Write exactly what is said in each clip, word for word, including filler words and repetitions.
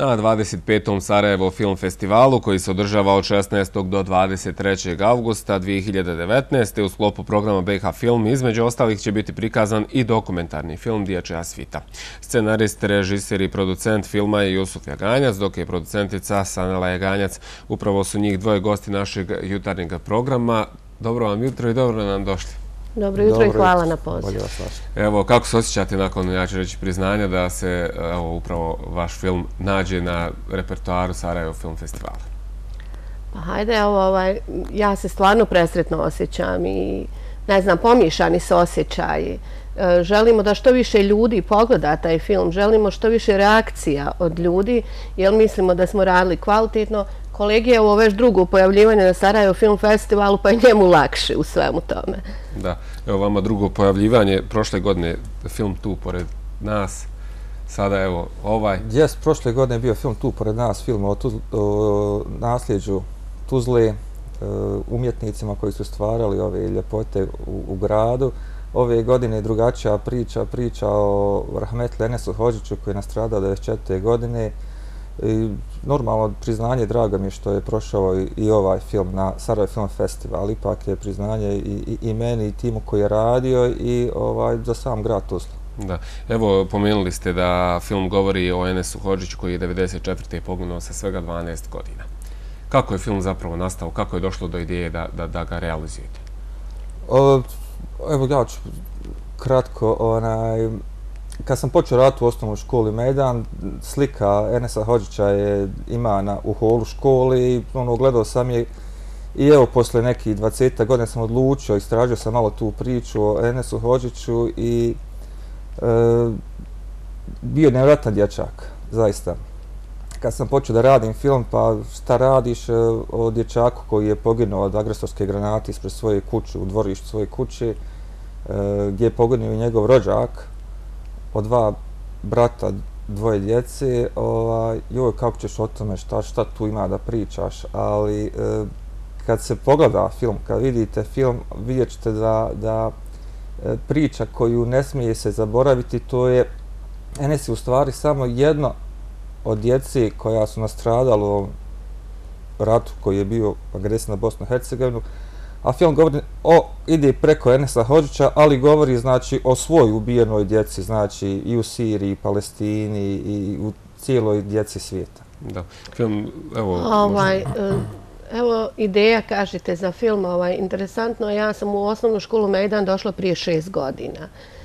Na dvadeset petom Sarajevo film festivalu koji se održava od šesnaestog do dvadeset trećeg avgusta dvije hiljade devetnaeste. u sklopu programa B i H Film između ostalih će biti prikazan i dokumentarni film Dječja svita. Scenarist, režiser i producent filma je Jusuf Jaganjac, dok je producentica Sanela Jaganjac. Upravo su njih dvoje gosti našeg jutarnjeg programa. Dobro vam jutro i dobro nam došli. Dobro jutro i hvala na poziv. Evo, kako se osjećate nakon, ja ću reći, priznanja da se evo, upravo vaš film nađe na repertoaru Sarajevo Film Festivala? Pa hajde, evo, ovaj, ja se stvarno presretno osjećam i, ne znam, pomiješani su osjećaji. E, želimo da što više ljudi pogleda taj film, želimo što više reakcija od ljudi, jer mislimo da smo radili kvalitetno. Kolegi je ovo već drugo pojavljivanje na Sarajevo Film Festivalu, pa je njemu lakše u svemu tome. Da, evo vama drugo pojavljivanje. Prošle godine film Tu pored nas, sada evo ovaj. Jes, prošle godine je bio film Tu pored nas, film o, Tuz, o nasljeđu Tuzle, umjetnicima koji su stvarali ove ljepote u, u gradu. Ove godine je drugačija priča, priča o rahmetli Enesu Hodžiću koji je nastradao devedeset četvrte godine. I normalno priznanje, drago mi je što je prošao i, i ovaj film na Sarajevo Film Festival. Ipak je priznanje i, i, i meni i timu koji je radio i ovaj, za sam grad Tuzlu. Da. Evo, pomenuli ste da film govori o Enesu Hodžiću koji je devedeset četvrte poginuo sa svega dvanaest godina. Kako je film zapravo nastao? Kako je došlo do ideje da, da, da ga realizujete? O, evo, ja ću kratko, onaj... Kad sam počeo raditi u osnovnoj školi Mejdan, slika Enesa Hodžića je imana u holu školi i ono, gledao sam je i evo posle nekih dvadeset godina sam odlučio, istražio sam malo tu priču o Enesu Hodžiću i e, bio je nevjerojatan dječak, zaista. Kad sam počeo da radim film, pa šta radiš o dječaku koji je poginuo od agresorske granate ispred svoje kuće, u dvorištu svoje kuće, e, gdje je poginuo i njegov rođak, od dva brata, dvoje djece, ovaj, joj, kako ćeš o tome, šta, šta tu ima da pričaš, ali e, kad se pogleda film, kad vidite film, vidjet ćete da, da e, priča koju ne smije se zaboraviti, to je Enes je u stvari samo jedno od djece koja su nastradala u ovom ratu koji je bio agresija na Bosnu i Hercegovinu. A film govori o, ide preko Enesa Hodžića, ali govori znači o svoj ubijenoj djeci, znači i u Siriji, Palestini i u cijeloj djeci svijeta. Da. Film, evo... Ovaj, evo ideja, kažete, za film, ovaj, interesantno, ja sam u osnovnu školu Mejdan došla prije šest godina.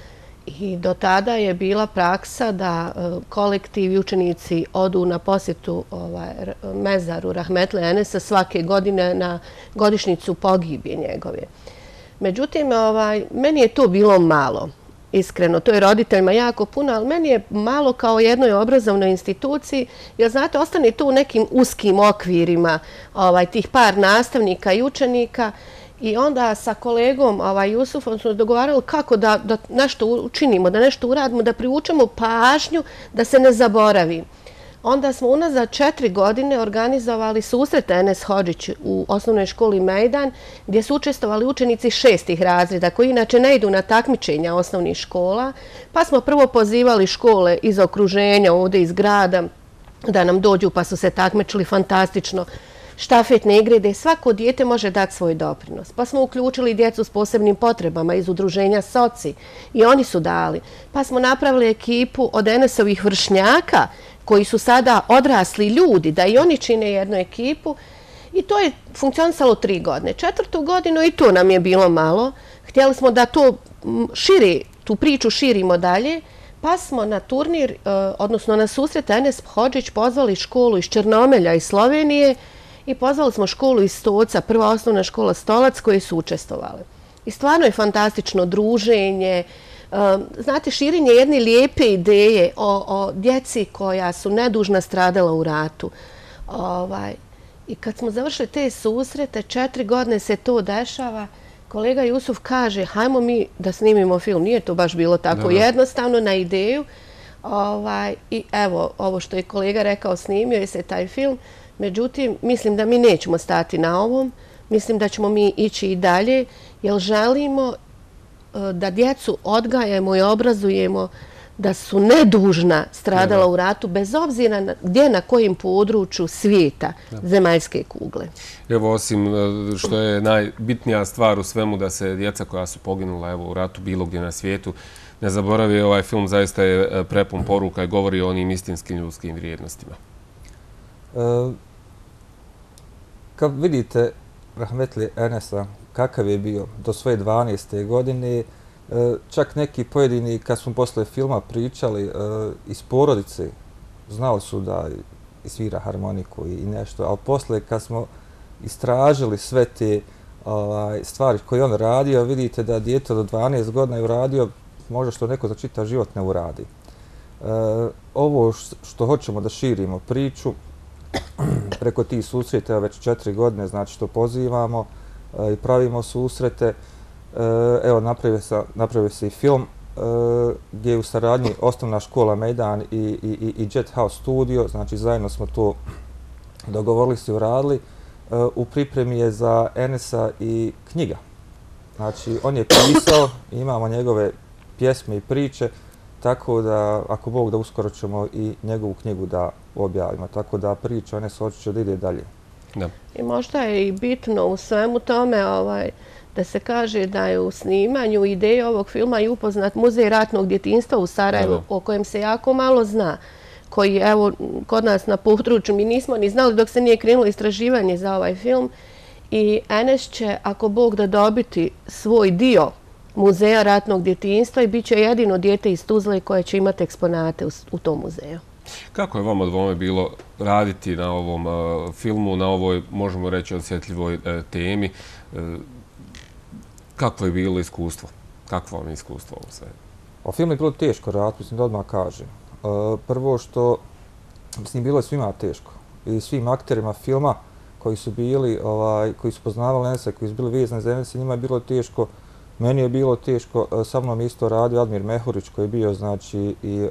I do tada je bila praksa da kolektiv i učenici odu na posjetu ovaj, mezaru rahmetli Enesa svake godine na godišnjicu pogibije njegove. Međutim, ovaj, meni je to bilo malo, iskreno. To je roditeljima jako puno, ali meni je malo kao jednoj obrazovnoj instituciji, jer znate, ostane tu u nekim uskim okvirima ovaj, tih par nastavnika i učenika. I onda sa kolegom ovaj, Jusufom smo dogovarali kako da, da nešto učinimo, da nešto uradimo, da privučemo pažnju, da se ne zaboravi. Onda smo unazad četiri godine organizovali susret Enes Hodžić u osnovnoj školi Mejdan, gdje su učestvovali učenici šestih razreda, koji inače ne idu na takmičenja osnovnih škola. Pa smo prvo pozivali škole iz okruženja, ovdje iz grada, da nam dođu, pa su se takmičili fantastično. Štafetne igre gdje svako dijete može dati svoj doprinos. Pa smo uključili djecu s posebnim potrebama iz udruženja Soci i oni su dali. Pa smo napravili ekipu od Enesovih vršnjaka koji su sada odrasli ljudi, da i oni čine jednu ekipu i to je funkcionisalo tri godine. Četvrtu godinu i to nam je bilo malo. Htjeli smo da to širi, tu priču širimo dalje, pa smo na turnir, odnosno na susret Enes Hodžić pozvali školu iz Črnomelja iz Slovenije i pozvali smo školu iz Stoca, prva osnovna škola Stolac, koje su učestvovali. I stvarno je fantastično druženje, znate, širenje jedne lijepe ideje o, o djeci koja su nedužna stradala u ratu. Ovaj, I kad smo završili te susrete, četiri godine se to dešava, kolega Jusuf kaže, hajmo mi da snimimo film. Nije to baš bilo tako jednostavno na ideju. Ovaj, I evo, ovo što je kolega rekao, snimio je se taj film. Međutim, mislim da mi nećemo stati na ovom. Mislim da ćemo mi ići i dalje, jer želimo da djecu odgajamo i obrazujemo da su nedužna stradala u ratu, bez obzira na, gdje na kojim području svijeta zemaljske kugle. Evo, osim što je najbitnija stvar u svemu da se djeca koja su poginula evo, u ratu bilo gdje na svijetu ne zaboravi, ovaj film zaista je prepun poruka i govori o onim istinskim ljudskim vrijednostima. E, kad vidite rahmetli Enesa kakav je bio do svoje dvanaeste godine, čak neki pojedini, kad smo posle filma pričali iz porodice, znali su da svira harmoniku i nešto, ali posle kad smo istražili sve te stvari koje on radio, vidite da dijete do dvanaest godina je uradio možda što neko za čitav život ne uradi. Ovo što hoćemo da širimo priču preko tih susreta već četiri godine, znači što pozivamo i pravimo susrete. Evo, napravio se i film gdje je u saradnji Osnovna škola Mejdan i Jet House Studio, znači zajedno smo to dogovorili se i uradili. U pripremi je za Enesa i knjiga. Znači, on je pisao, imamo njegove pjesme i priče, tako da, ako Bog da, uskoro ćemo i njegovu knjigu da objavimo. Tako da priča Enes Hodžića da ide dalje. I možda je i bitno u svemu tome da se kaže da je u snimanju ideje ovog filma i upoznat Muzej ratnog djetinjstva u Sarajevu, o kojem se jako malo zna, koji evo kod nas na području mi nismo ni znali dok se nije krenulo istraživanje za ovaj film. I Enes će, ako Bog da, dobiti svoj dio Muzeja ratnog djetinjstva i bit će jedino dijete iz Tuzle koje će imati eksponate u tom muzeju. Kako je vama dvome bilo raditi na ovom filmu, na ovoj, možemo reći, osjetljivoj temi? Kakvo je bilo iskustvo? Kakvo vam je iskustvo ovo sve? O filmu je bilo teško raditi, mislim da odmah kažem. Prvo što, mislim, bilo je svima teško. I svim akterima filma koji su bili, koji su poznavali Enesa, koji su bili vezani za Enesa, njima je bilo teško. Meni je bilo teško, sa mnom isto radio Admir Mehurić koji je bio, znači, i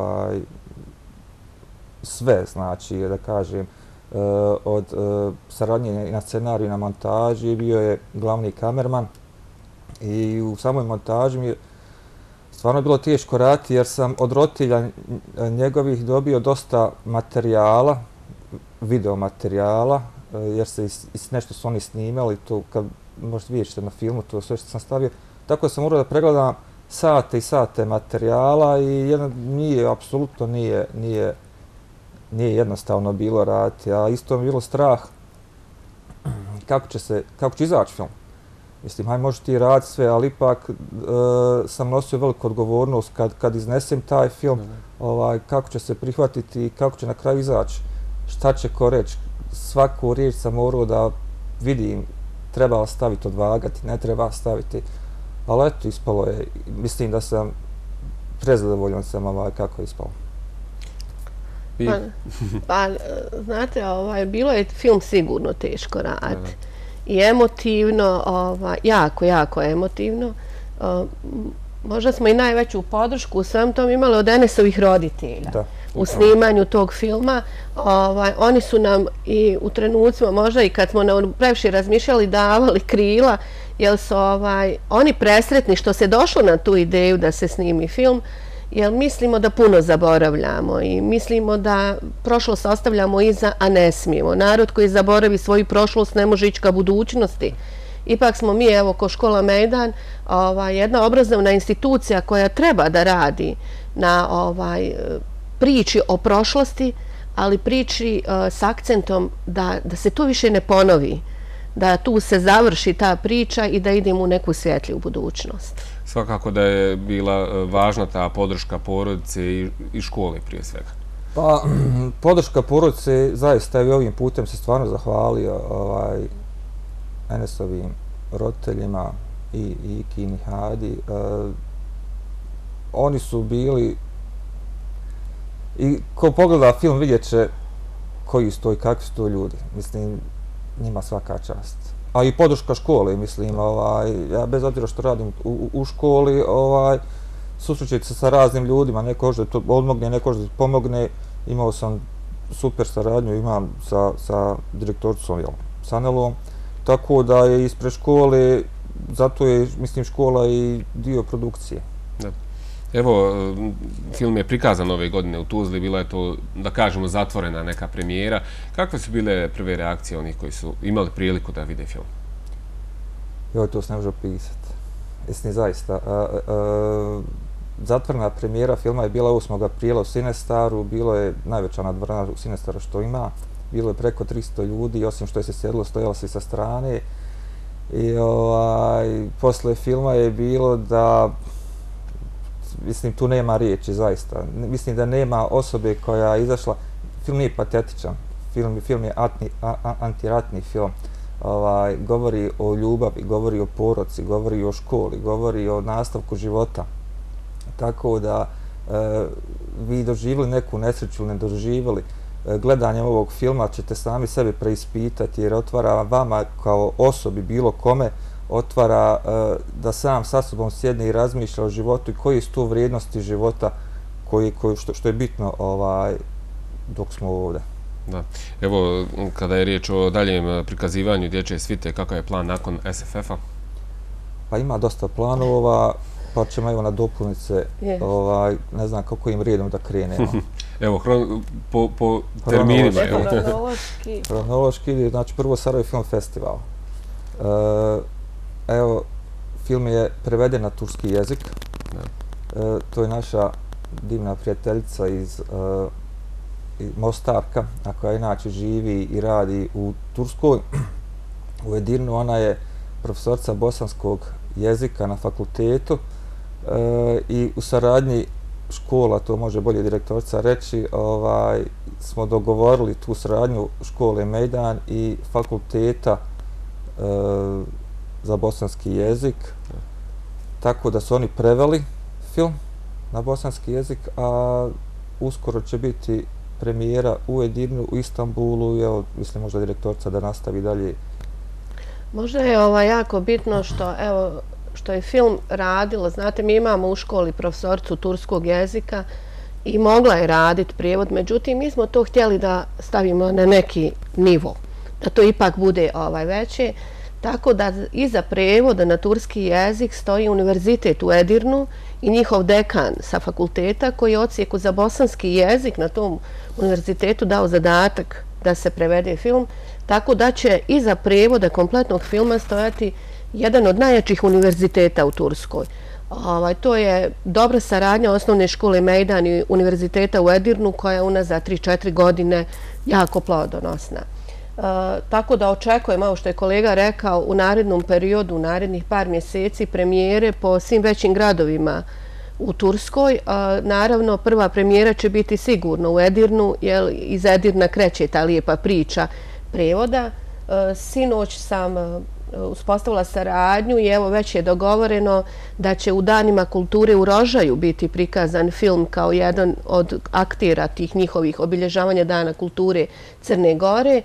sve, znači, da kažem, od saradnje na scenariju i na montaži, bio je glavni kamerman. I u samoj montaži mi je stvarno bilo teško raditi jer sam od roditelja njegovih dobio dosta materijala, video materijala, jer se nešto su oni snimali, to kad možete vidjeti na filmu, to sve što sam stavio. Tako sam morao da pregledam sate i sate materijala i jedan nije, apsolutno nije, nije, nije jednostavno bilo raditi, a isto mi je bilo strah kako će se, kako će izaći film. Mislim, hajde možeš ti raditi sve, ali ipak sam nosio veliku odgovornost kad iznesem taj film, kako će se prihvatiti i kako će na kraju izaći, šta će ko reći. Svaku riječ sam morao da vidim, treba li staviti, odvagati, ne treba staviti, ali eto, ispalo je, mislim da sam prezadovoljan sam kako je ispalo. Pa, znate, bilo je film sigurno teško raditi. I emotivno, jako, jako emotivno. Možda smo i najveću podršku u svem tom imali od Enesovih roditelja u snimanju tog filma. Oni su nam i u trenucima, možda i kad smo previše razmišljali, davali krila, jer su oni presretni što se došlo na tu ideju da se snimi film, jer mislimo da puno zaboravljamo i mislimo da prošlost ostavljamo iza, a ne smijemo. Narod koji zaboravi svoju prošlost ne može ići ka budućnosti. Ipak smo mi, evo, ko škola Mejdan, jedna obrazovna institucija koja treba da radi na priči o prošlosti, ali priči s akcentom da se to više ne ponovi, da tu se završi ta priča i da idemo u neku svjetliju budućnost. Svakako da je bila važna ta podrška porodice i škole prije svega. Pa, podrška porodice, zaista i ovim putem se stvarno zahvalio Enesovim roditeljima i Kini Hadi. Oni su bili, i ko pogleda film vidjet će koji su to i kakvi su to ljudi. Mislim, njima svaka čast. A i podrška škole, mislim, ja bez obzira što radim u školi, susrećete se sa raznim ljudima, neko može da to odmogne, neko može da pomogne. Imao sam super saradnju, imam sa direktoricom Sanelom, tako da je ispred škole, zato je, mislim, škola i dio produkcije. Evo, film je prikazan ove godine u Tuzli, bila je to, da kažemo, zatvorena neka premijera. Kakve su bile prve reakcije onih koji su imali priliku da vide film? Joj, to se ne može opisati. Istina, zaista. Zatvorena premijera filma je bila osmog aprila u Cinestaru, bilo je najveća dvorana u Cinestaru što ima, bilo je preko tristo ljudi, osim što je se sjedilo, stojalo se i sa strane. I ovaj, posle filma je bilo da, mislim, tu nema riječi, zaista. Mislim da nema osobe koja je izašla, film nije patetičan, film, film je atni, a, a, antiratni film. Ovaj, govori o ljubavi, govori o porodci, govori o školi, govori o nastavku života. Tako da e, vi doživjeli neku nesreću ili ne doživjeli, e, gledanjem ovog filma ćete sami sebe preispitati jer otvara vama kao osobi bilo kome, otvara e, da sam sa sobom sjedne i razmišlja o životu i koji su to vrijednosti života koji, koji, što, što je bitno ovaj, dok smo ovdje. Da. Evo, kada je riječ o daljem prikazivanju dječje svite, kakav je plan nakon S F F-a? Pa ima dosta planova, pa ćemo evo na dopunice, Yes. ovaj, ne znam kako im redom da krenemo. Evo, hron, po, po terminima. Evo. Kronološki. Kronološki, znači prvo Sarajevo Film Festival. E, evo, film je preveden na turski jezik. E, to je naša divna prijateljica iz e, Mostarka, a koja inače živi i radi u Turskoj, u Edirnu. Ona je profesorca bosanskog jezika na fakultetu e, i u saradnji škola, to može bolje direktorica reći, ovaj, smo dogovorili tu saradnju škole Mejdan i fakulteta e, za bosanski jezik, tako da su oni preveli film na bosanski jezik, a uskoro će biti premijera u Edirnu, u Istanbulu i evo, mislim možda direktorica da nastavi dalje. Možda je ovaj jako bitno što, evo, što je film radilo. Znate, mi imamo u školi profesorcu turskog jezika i mogla je raditi prijevod, međutim, mi smo to htjeli da stavimo na neki nivo, da to ipak bude ovaj veće. Tako da iza prevoda na turski jezik stoji univerzitet u Edirnu i njihov dekan sa fakulteta koji je odsjeku za bosanski jezik na tom univerzitetu dao zadatak da se prevede film. Tako da će iza prevoda kompletnog filma stojati jedan od najjačih univerziteta u Turskoj. Ovaj, to je dobra saradnja osnovne škole Mejdan i univerziteta u Edirnu koja je unazad tri četiri godine jako plodonosna. E, tako da očekujem, ovo što je kolega rekao, u narednom periodu, u narednih par mjeseci premijere po svim većim gradovima u Turskoj. E, naravno, prva premijera će biti sigurno u Edirnu, jer iz Edirna kreće ta lijepa priča prevoda. E, sinoć sam uspostavila saradnju i evo već je dogovoreno da će u Danima kulture u Rožaju biti prikazan film kao jedan od aktera tih njihovih obilježavanja Dana kulture Crne Gore.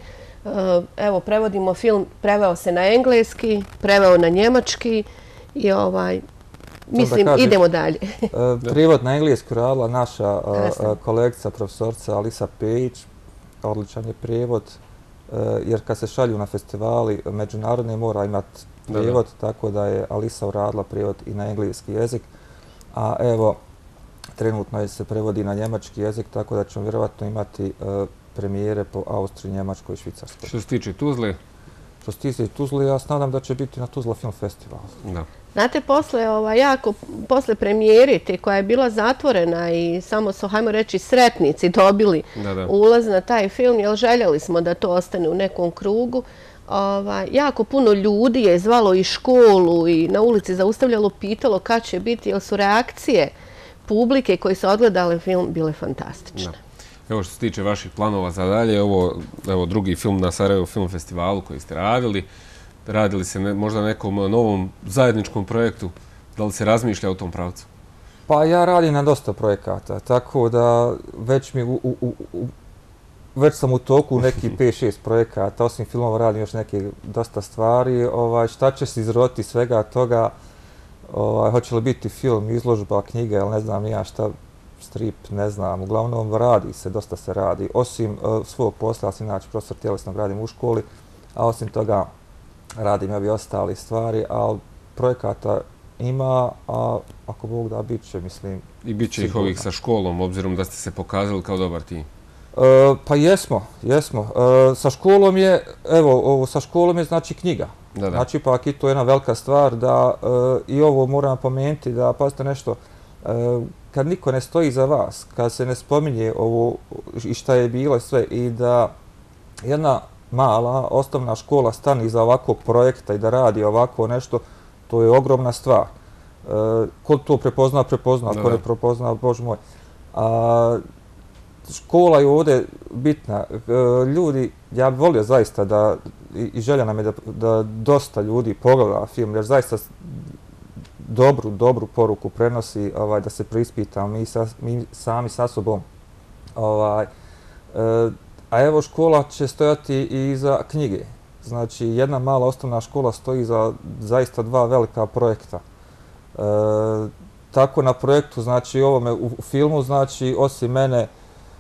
Evo, prevodimo film, preveo se na engleski, preveo na njemački i ovaj, mislim, idemo dalje. Prijevod na englesku radila naša kolegica, profesorca Alisa Pejić, odličan je prijevod, jer kad se šalju na festivali međunarodne mora imati prijevod, tako da je Alisa uradila prijevod i na engleski jezik. A evo, trenutno se prevodi na njemački jezik, tako da ćemo vjerovatno imati premijere po Austriji, Njemačkoj i Švicarskoj. Što se tiče Tuzle? Što se tiče Tuzle, ja se nadam da će biti na Tuzla Film Festival. Da. Znate, posle, ova, jako, posle premijere te koja je bila zatvorena i samo su, hajmo reći, sretnici dobili da, da. ulaz na taj film, jer željeli smo da to ostane u nekom krugu. Ova, jako puno ljudi je zvalo i školu i na ulici zaustavljalo, pitalo kad će biti, jer su reakcije publike koji su odgledali film bile fantastične. Da. Evo što se tiče vaših planova za dalje, ovo evo, drugi film na Sarajevo Film Festivalu koji ste radili. Radili se ne, možda nekom novom zajedničkom projektu? Da li se razmišlja o tom pravcu? Pa ja radim na dosta projekata, tako da već mi u, u, u, već sam u toku neki pet šest projekata, osim filmova radim još neke dosta stvari. Ovaj, šta će se izroditi svega toga? Ovaj, hoće li biti film, izložba, knjiga ili ne znam ja šta, strip, ne znam. Uglavnom radi se, dosta se radi. Osim uh, svog posla, ja sam inače profesor tjelesnog, radim u školi, a osim toga radim i ovi ostali stvari, ali projekata ima, a ako Bog da, bit će, mislim... I bit će ih ovih sa školom, obzirom da ste se pokazali kao dobar tim. E, pa jesmo, jesmo. E, sa školom je, evo, ovo sa školom je znači knjiga. Da, da. Znači, pak i to je jedna velika stvar da e, i ovo moram pomenuti da, pazite nešto, e, kad niko ne stoji za vas, kad se ne spominje ovo i šta je bilo i sve, i da jedna mala osnovna škola stane iza ovakvog projekta i da radi ovako nešto, to je ogromna stvar. E, ko to prepozna, prepozna, ko ne prepozna, bože moj. A, škola je ovdje bitna. E, ljudi, ja bih volio zaista da, i, i želja nam je da, da dosta ljudi pogleda film, jer zaista dobru, dobru poruku prenosi, ovaj, da se preispitamo mi, sa, mi sami sa sobom. Ovaj, e, a evo, škola će stojati i iza knjige. Znači, jedna mala osnovna škola stoji za zaista dva velika projekta. E, tako na projektu, znači ovome u, u filmu, znači osim mene e,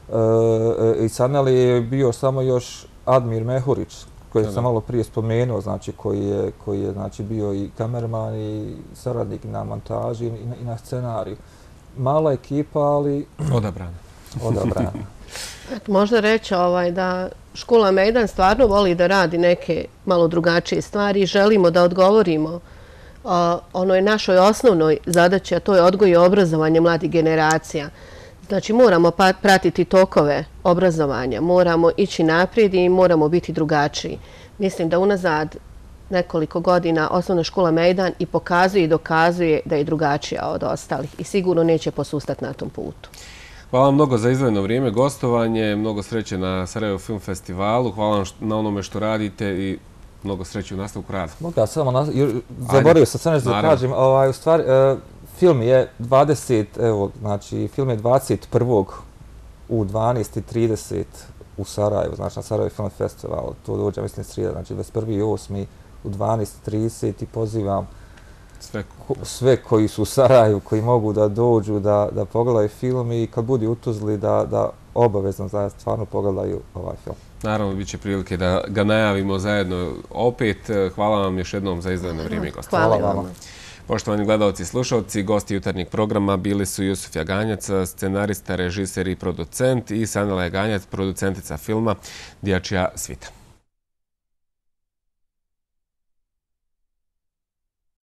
i Saneli je bio samo još Admir Mehurić, koji sam malo prije spomenuo, znači koji je, koji je znači, bio i kamerman i saradnik na montaži i na, i na scenariju. Mala ekipa, ali... Odabrana. Odabrana. Možda reći ovaj, da škola Mejdan stvarno voli da radi neke malo drugačije stvari i želimo da odgovorimo uh, onoj našoj osnovnoj zadaći, a to je odgoj i obrazovanje mladih generacija. Znači moramo pa pratiti tokove obrazovanja, moramo ići naprijed i moramo biti drugačiji. Mislim da unazad nekoliko godina osnovna škola Mejdan i pokazuje i dokazuje da je drugačija od ostalih i sigurno neće posustati na tom putu. Hvala vam mnogo za izdvojeno vrijeme, gostovanje, mnogo sreće na Sarajevo Film Festivalu, hvala vam na onome što radite i mnogo sreće u nastavku rada. Mogu ja samo, nas... zaboravio sam sve nešto da kažem, ovaj, u stvari, e, film je dvadeset, evo, znači, film je dvadeset prvog u dvanaest i trideset u Sarajevu, znači na Sarajevo Film Festivalu, to dođe, mislim, srijeda, znači dvadeset prvi osmi u dvanaest i trideset i pozivam Sve. sve koji su u Sarajevu, koji mogu da dođu, da, da pogledaju film i kad budu u Tuzli da, da obavezno da stvarno pogledaju ovaj film. Naravno, bit će prilike da ga najavimo zajedno opet. Hvala vam još jednom za izdvojeno vrijeme i gostovanje. Hvala vam. Poštovani gledalci i slušalci, gosti jutarnjeg programa bili su Jusuf Jaganjac, scenarista, režiser i producent, i Sanela Jaganjac, producentica filma Dječja svita.